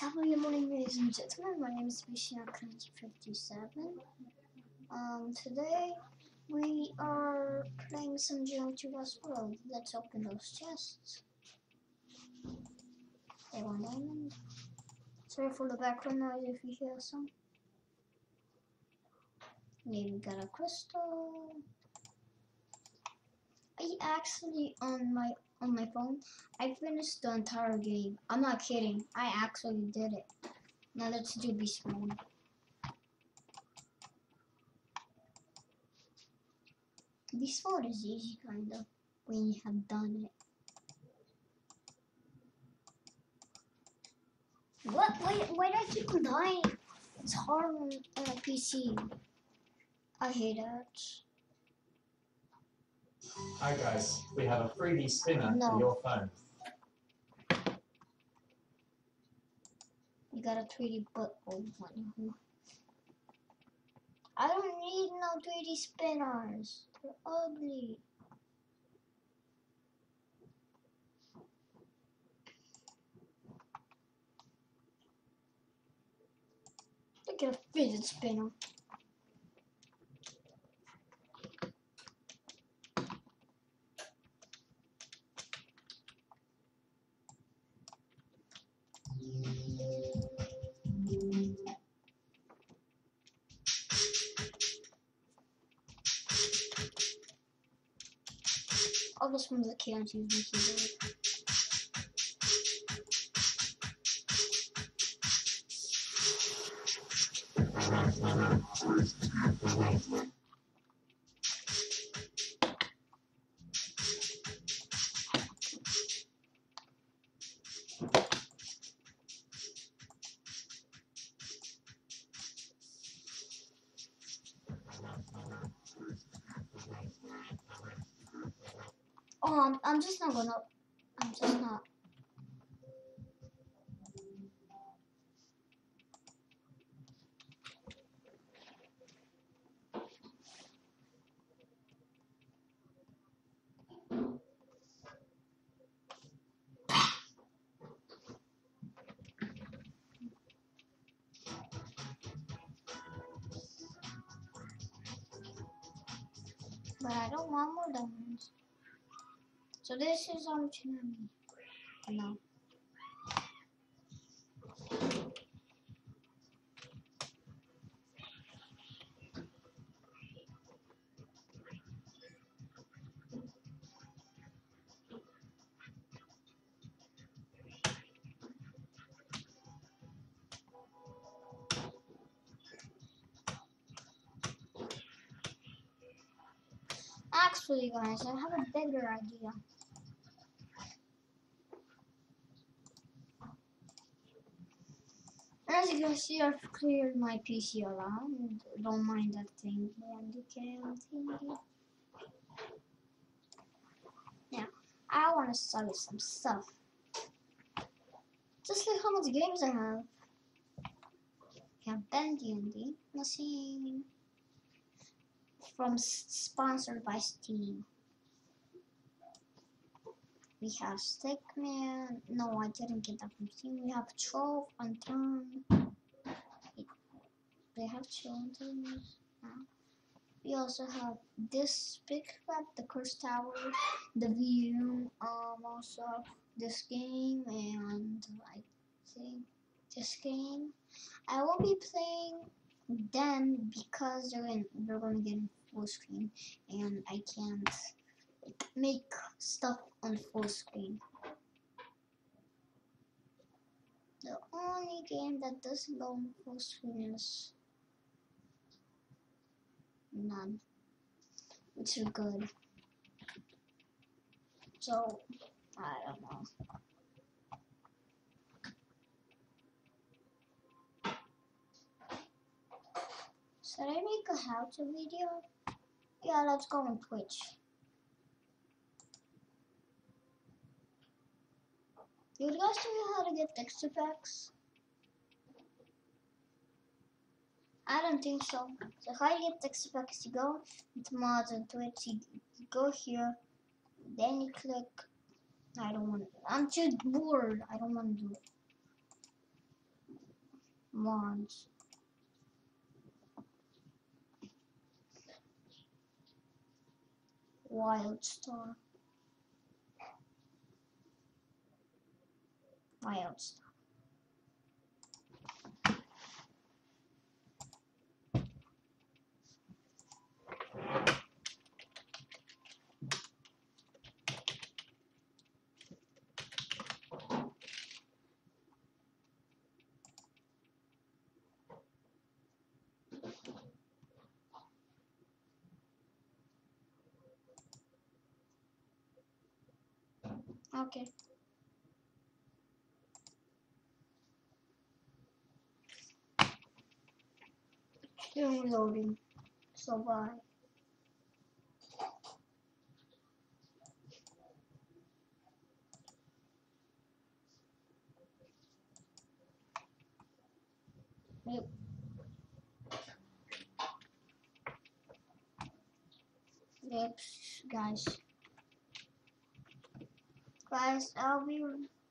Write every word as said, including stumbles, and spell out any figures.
Top of your morning, ladies and gentlemen. My name is Vishnu fifty-seven. Um, today we are playing some Geometry Wars World. Let's open those chests. They want diamond. Sorry for the background noise if you hear some. Maybe got a crystal. I actually on my on my phone. I finished the entire game. I'm not kidding. I actually did it. Now let's do beast mode. Beast mode is easy, kind of, when you have done it. What? Why, why do I keep on dying? It's hard on, on a P C. I hate that. Hi guys, we have a three D spinner No. for your phone. You got a three D but oh one. I don't need no three D spinners. They're ugly. Look at a fidget spinner. All this ones that can't use my keyboard. Oh, I'm, I'm just not gonna. I'm just not. But I don't want more diamonds. So this is on Tsunami. No. Actually, guys, I have a better idea. As you can see, I've cleared my P C around. Don't mind that thing. Now, I want to sell you some stuff. Just like how much games I have. We have Ben D and D. Nothing from sponsored by Steam. We have Stickman. No, I didn't get that from Steam. We have twelve on turn. They have twelve on turn. Now. We also have this big map, the Curse Tower, the view, um, also this game, and I think this game. I won't be playing them because they're in, they're going to get in full screen, and I can't make stuff on full screen. The only game that doesn't go on full screen is none, which is good. So, I don't know. Should I make a how-to video? Yeah, let's go on Twitch. Do you guys know how to get texture packs? I don't think so. So how you get texture packs, you go into mods and Twitch, you, you go here, then you click. I don't want. I'm too bored. I don't want to do it. Mons. Wildstar. Wildstar. Okay. Still loading. So bye. Yep. Yep, guys. Guys, I'll be